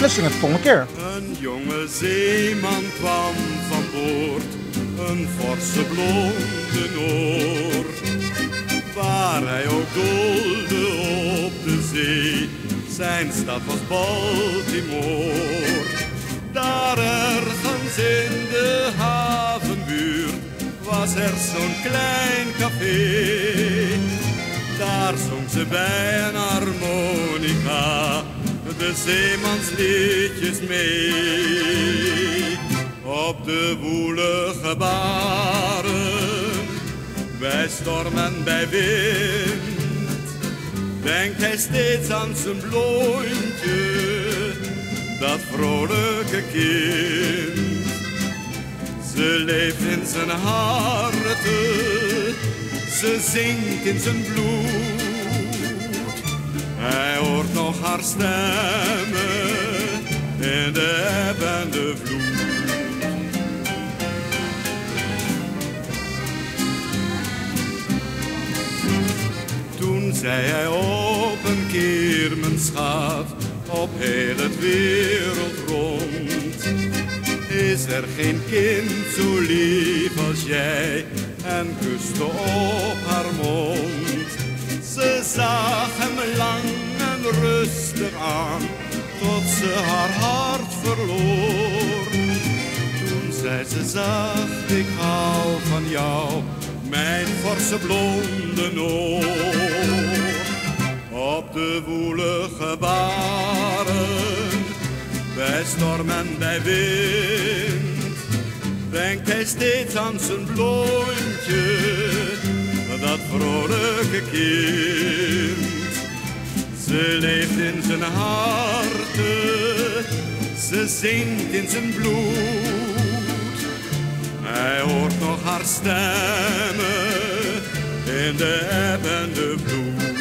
Vlissingen de volgende keer. Een jonge zeeman kwam van boord, een forse blonde Noor. Waar hij ook doolde op de zee, zijn stad was Baltimore. Daar ergens in de havenbuurt was er zo'n klein café. Daar zong ze bij een harmonica de zeemansliedjes mee. Op de woelige baren, bij storm en bij wind, denkt hij steeds aan zijn blondje, dat vrolijke kind. Ze leeft in zijn harte, ze zingt in zijn bloed. Hij hoort nog haar stemmen in de eb en de vloed. Toen zei hij op een keer, mijn schat, op heel het wereld rond is er geen kind zo lief als jij, en kuste op haar mond. Ze zag hem lang en rustig aan, tot ze haar hart verloor. Toen zei ze zacht, ik hou van jou, mijn forse blonde Noor. Op de woelige baren, bij storm en bij wind, denkt hij steeds aan zijn blondje, dat vrolijke kind. Ze leeft in zijn harte, ze zingt in zijn bloed. Hij hoort nog haar stemmen in de eb en de vloed.